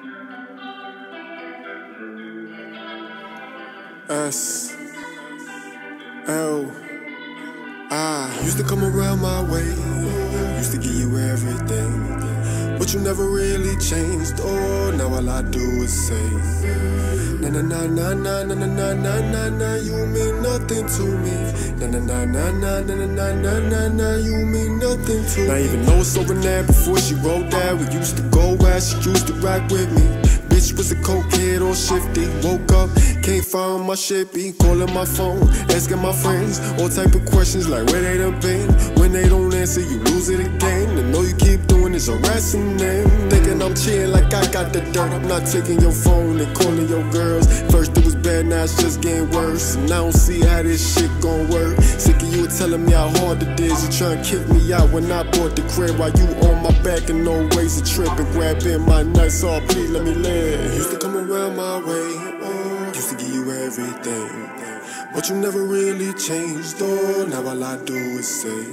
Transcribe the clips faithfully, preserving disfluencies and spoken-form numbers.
S L I used to come around my way, used to give you everything, but you never really changed. Oh, now all I do is say na na na na na na na na na na na. You mean nothing to me. Na na na na na na na na na na na. You mean nothing to me. Now even though it's over there, before she rolled that, we used to go where she used to rock with me. Bitch was a cokehead or shifty. Woke up, can't find my shit. Be calling my phone, asking my friends all type of questions like where they done been. When they don't answer, you lose it again. And all you keep doing is harassing them, thinking I'm cheating like I got the dirt. I'm not taking your phone and calling your girls. First it was bad, now it's just getting worse. And I don't see how this shit gon' work. Sick of you telling me how hard it is. You tryna kick me out when I bought the crib, while you on my back and no ways to trip and grabbing my nuts. Oh, please let me live. Used to come around my way, oh, used to give you everything, but you never really changed. Oh, now all I do is say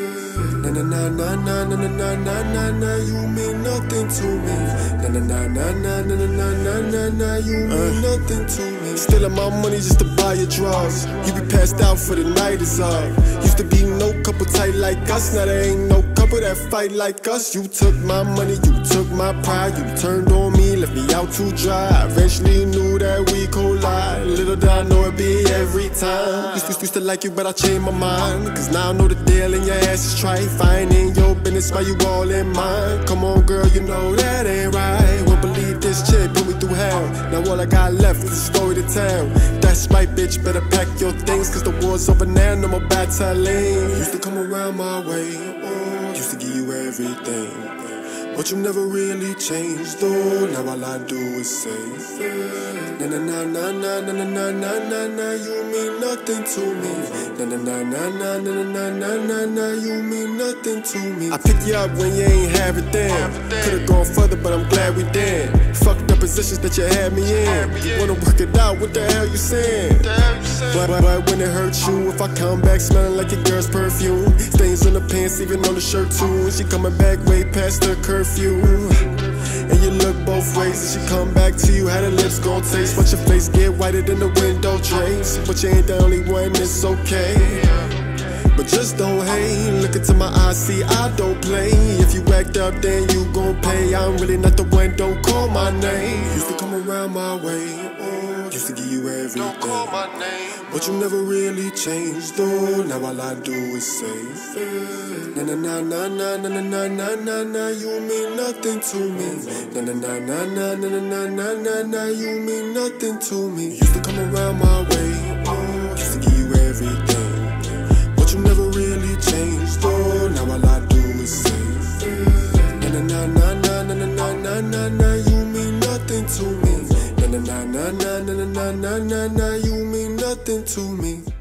na na na na na na na na na na na. You mean nothing to me. Na na na na na na na na na na. You mean nothing to me. Stealing my money just to buy your drugs. You be passed out for the night is up. Used to be no couple tight like us, now there ain't no couple that fight like us. You took my money, you took my pride, you turned on me, left me out to dry. Eventually you knew that we collide. Little did I know it'd be every time. Used to, used to like you, but I changed my mind, cause now I know the deal and your ass is trife. I ain't in your business, why you all in mine? Come on girl, you know that ain't right. Won't believe this chick put me through hell. Now all I got left is a story to tell. That's right bitch, better pack your things, cause the war's over now, no more battling. Used to come around my way, oh, used to give you everything, but you never really changed. Oh, now all I do is say na na na na na na na na na na. You mean nothing to me. Na na na na na na na na na na. You mean nothing to me. I picked you up when you ain't have it then. Could've gone further, but I'm glad we did. Fucked up positions that you had me in. You wanna work it out? What the hell you saying? But, but, but when it hurts you, if I come back smelling like your girl's perfume, stains on the pants, even on the shirt too. And she coming back way past the curfew. And you look both ways, and she come back to you, how the lips gon' taste. Watch your face get whiter than the window drapes. But you ain't the only one, it's okay. But just don't hate, look into my eyes, see I don't play. If you act up, then you gon' pay. I'm really not the one, don't call my name. Used to come around my way, oh, used to give you everything, don't call my name, but you never really changed. Oh, now all I do is say na na na na na na na na na na. You mean nothing to me. Na na na na na na na na na na. You mean nothing to me. Used to come around my way, oh, used to give you everything, but you never really changed. Oh, now all I do is say na na na na na na na na na na. You mean nothing to me. Na na na na na na na na na na. You mean nothing to me.